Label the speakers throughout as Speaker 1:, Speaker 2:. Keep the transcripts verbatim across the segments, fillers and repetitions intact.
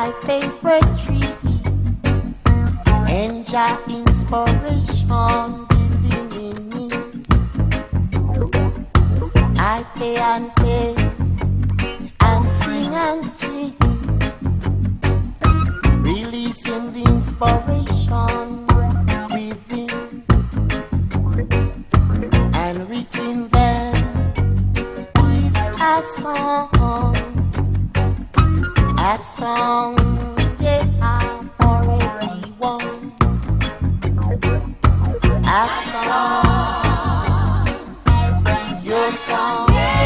Speaker 1: my favorite tree, and your inspiration building in me. I play and play and sing and sing, releasing the inspiration within, and written them is a song, a song, yeah, for everyone, a song, your song.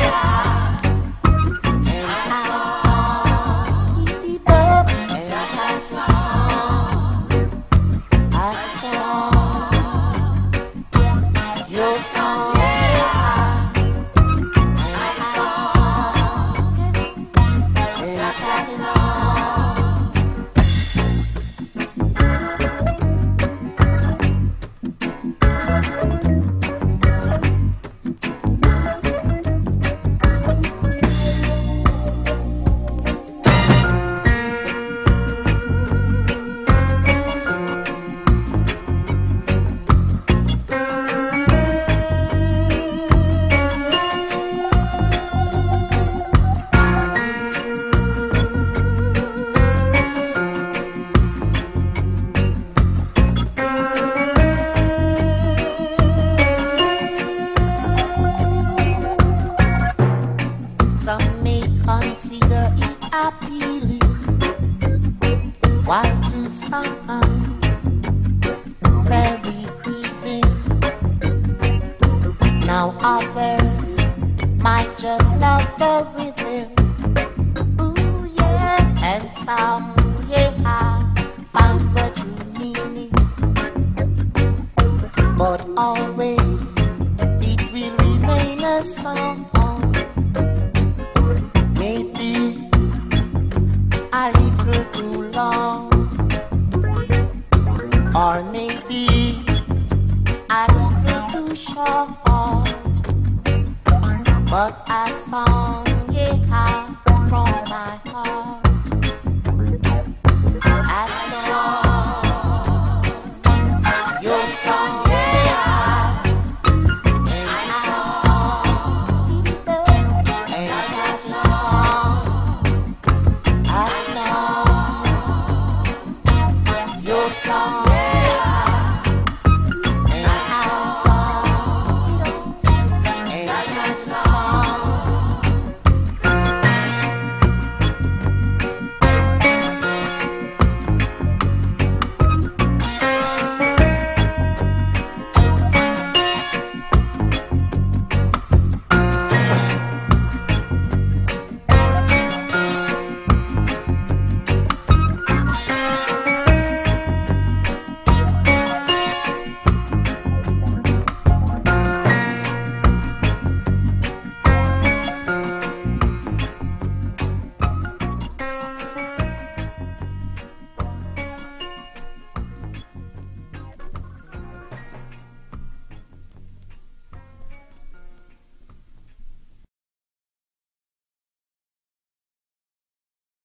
Speaker 1: Some may consider it appealing, while to some very grieving. Now others might just love the rhythm, ooh yeah, and some, yeah, find the true meaning. But always it will remain a song, maybe a little too long, or maybe a little too short, but a song, yeah.